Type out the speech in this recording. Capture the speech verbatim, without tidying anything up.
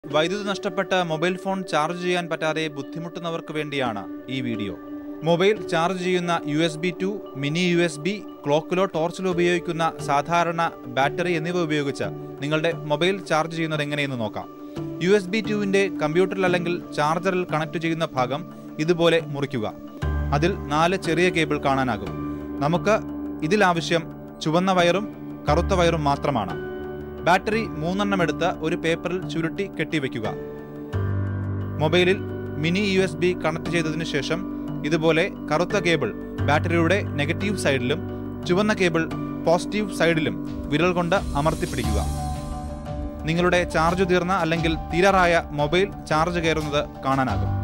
വൈദ്യുതി നഷ്ടപ്പെട്ട mobile phone charge ചെയ്യാൻ പറ്റാതെ ബുദ്ധിമുട്ടുന്നവർക്ക് വേണ്ടിയാണ് ഈ വീഡിയോ. മൊബൈൽ ചാർജ് ചെയ്യുന്ന U S B to, mini U S B, ക്ലോക്കിലോ ടോർച്ചിലോ ഉപയോഗിക്കുന്ന സാധാരണ ബാറ്ററി എന്നിവ ഉപയോഗിച്ച് നിങ്ങളുടെ മൊബൈൽ ചാർജ് ചെയ്യുന്നത് എങ്ങനെയെന്ന് നോക്കാം. യു എസ് ബി ടുവിൻ്റെ കമ്പ്യൂട്ടറിൽ അല്ലെങ്കിൽ ചാർജറിൽ കണക്ട് ചെയ്യുന്ന ഭാഗം ഇതുപോലെ മുറിക്കുക. അതിൽ നാല് ചെറിയ കേബിൾ കാണാനാകും. നമുക്ക് ഇതിലാവശ്യം ചുവന്ന വയറും കറുത്ത വയറും മാത്രമാണ്. ബാറ്ററി മൂന്നെണ്ണം എടുത്ത് ഒരു പേപ്പറിൽ ചുരുട്ടി കെട്ടിവെക്കുക. മൊബൈലിൽ mini U S B connect ചെയ്തതിനു ശേഷം ഇതുപോലെ കറുത്ത കേബിൾ ബാറ്ററിയുടെ നെഗറ്റീവ് സൈഡിലും ചുവന്ന കേബിൾ പോസിറ്റീവ് സൈഡിലും വിരൽ കൊണ്ട് അമർത്തിപ്പിടിക്കുക. നിങ്ങളുടെ ചാർജ് തീർന്ന അല്ലെങ്കിൽ തീരാറായ മൊബൈൽ ചാർജ് കയറുന്നത് കാണാനാകും.